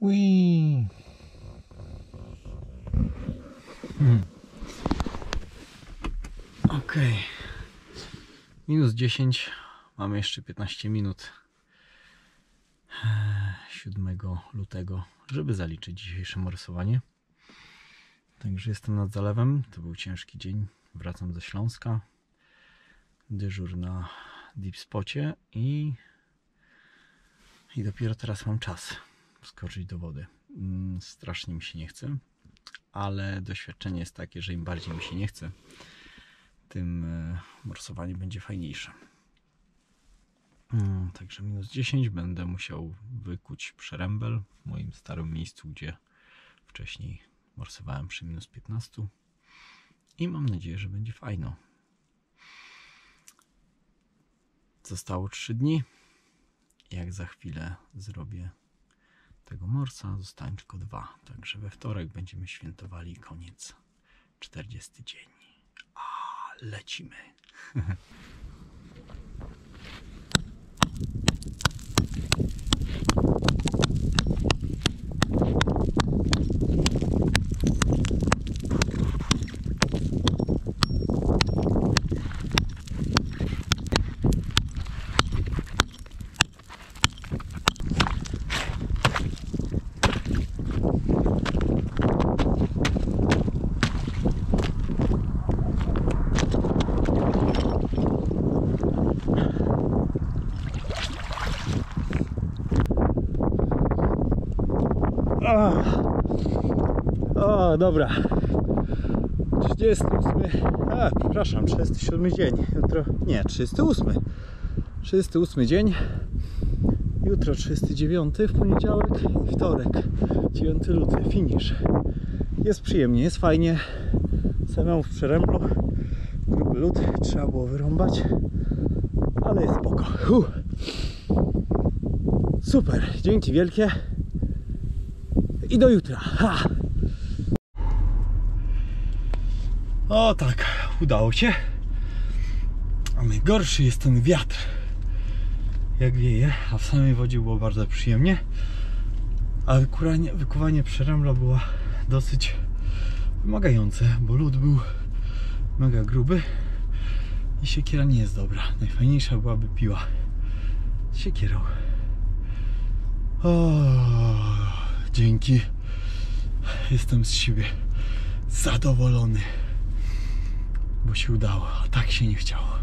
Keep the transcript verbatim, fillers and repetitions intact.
Ui. Hmm. Ok. Minus dziesięć. Mamy jeszcze piętnaście minut. siódmego lutego, żeby zaliczyć dzisiejsze morsowanie. Także jestem nad zalewem. To był ciężki dzień. Wracam ze Śląska. Dyżur na deep spocie i, i dopiero teraz mam czas skoczyć do wody. Strasznie mi się nie chce, ale doświadczenie jest takie, że im bardziej mi się nie chce, tym morsowanie będzie fajniejsze. Także minus dziesięć, będę musiał wykuć przerębel w moim starym miejscu, gdzie wcześniej morsowałem przy minus piętnaście i mam nadzieję, że będzie fajno. Zostało trzy dni. Jak za chwilę zrobię tego morsa, zostałem tylko dwa. Także we wtorek będziemy świętowali koniec, czterdziesty dzień. A lecimy. O, dobra. trzydziesty ósmy. A, przepraszam, trzydziesty siódmy dzień. Jutro. Nie, trzydziesty ósmy. trzydziesty ósmy dzień. Jutro trzydziesty dziewiąty, w poniedziałek i wtorek. dziewiąty luty. Finish. Jest przyjemnie, jest fajnie. Samemu w przeręblu. Gruby lód. Trzeba było wyrąbać. Ale jest spoko. Huh. Super. Dzięki wielkie. I do jutra. Ha! O tak, udało się. A najgorszy jest ten wiatr. Jak wieje, a w samej wodzie było bardzo przyjemnie. A wykuwanie, wykuwanie przerębla było dosyć wymagające, bo lód był mega gruby i siekiera nie jest dobra. Najfajniejsza byłaby piła z siekierą. O, dzięki. Jestem z siebie zadowolony, bo się udało, a tak się nie chciało.